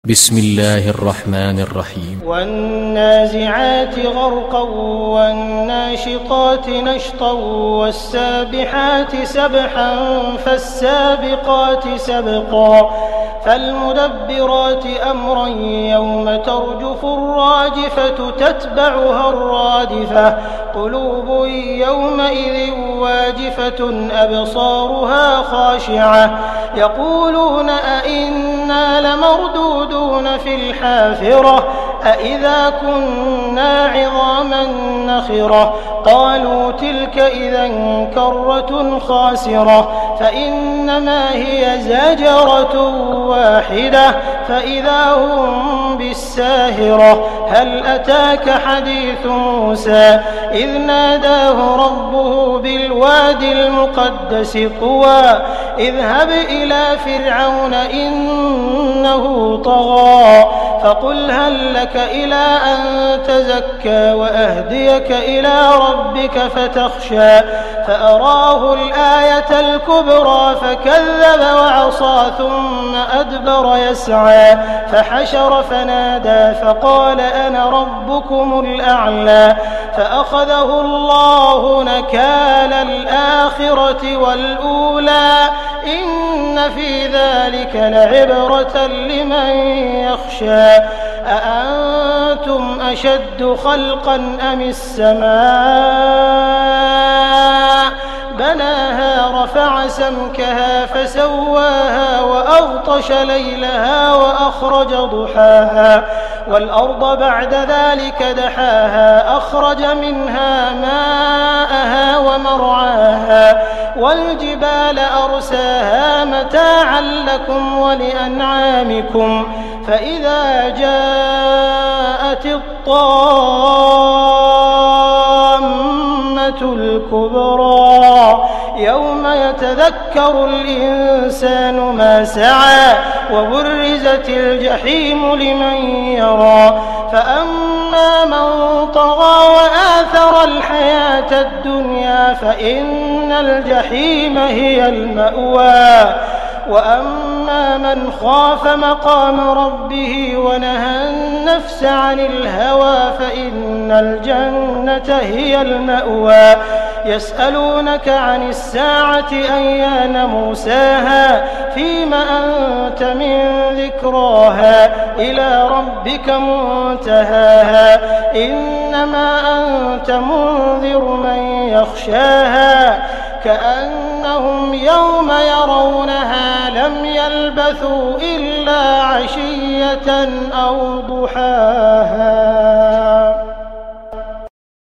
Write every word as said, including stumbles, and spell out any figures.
بسم الله الرحمن الرحيم والنازعات غرقا والناشطات نشطا والسابحات سبحا فالسابقات سبقا فالمدبرات أمرا يوم ترجف الراجفة تتبعها الرادفة قلوب يومئذ واجفة أبصارها خاشعة يقولون أئنا لمردودون في الحافرة أئذا كنا عظاما نخرة قالوا تلك إذا كرة خاسرة فإنما هي زجرة واحدة فإذا هم بالساهرة هل أتاك حديث موسى إذ ناداه ربه بالوادي المقدس طوى اذهب إلى فرعون إنه طغى فقل هل لك إلى أن تزكى وأهديك إلى ربك فتخشى فأراه الآية الكبرى فكذب وعصى ثم أدبر يسعى فحشر فنادى فقال أنا ربكم الأعلى فأخذه الله نكال الآخرة والأولى إن في ذلك لعبرة لمن يخشى أأنتم أشد خلقا أم السماء بناها رفع سمكها فسواها وأغطش ليلها وأخرج ضحاها والأرض بعد ذلك دحاها أخرج منها ماءها ومرعاها والجبال أرساها متاعا لكم ولأنعامكم فإذا جاءت الطامة الكبرى يوم يتذكر الإنسان ما سعى وبرزت الجحيم لمن يرى فأما من طغى وآثر الحياة الدنيا فإن الجحيم هي المأوى وأما من خاف مقام ربه ونهى النفس عن الهوى فإن الجنة هي المأوى يسألونك عن الساعة أيان مرساها فيم أنت من ذكراها إلى ربك منتهاها إنما أنت منذر من يخشاها كأنهم يوم يرونها لم يلبثوا إلا عشية أو ضحاها.